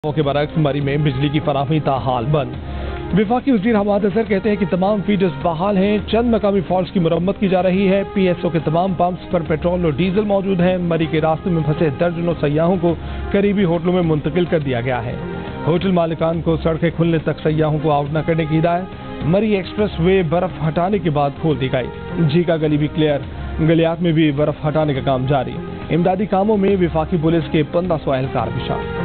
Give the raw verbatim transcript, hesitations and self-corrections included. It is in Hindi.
के बरक्स मरी में बिजली की फराहमी ताहाल बंद। विफाकी वज़ीर हमाद अजहर कहते हैं कि तमाम फीडर्स बहाल हैं, चंद मकामी फॉल्ट्स की मुरम्मत की जा रही है। पी एस ओ के तमाम पंप्स पर पेट्रोल और डीजल मौजूद हैं। मरी के रास्ते में फंसे दर्जनों सयाहों को करीबी होटलों में मुंतकिल कर दिया गया है। होटल मालिकान को सड़कें खुलने तक सयाहों को आउट न करने की हिदायत। मरी एक्सप्रेस वे बर्फ हटाने के बाद खोल दी गई। झीका गली भी क्लियर, गलियात में भी बर्फ हटाने का काम जारी। इमदादी कामों में विफाकी पुलिस के पंद्रह सौ एहलकार भी शामिल।